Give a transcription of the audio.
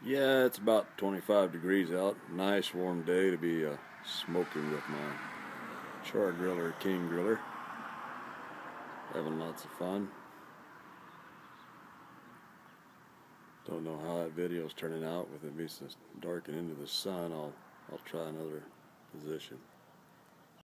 Yeah, it's about 25 degrees out. Nice warm day to be smoking with my char griller, king griller. Having lots of fun. Don't know how that video's turning out with it being so dark and into the sun. I'll try another position.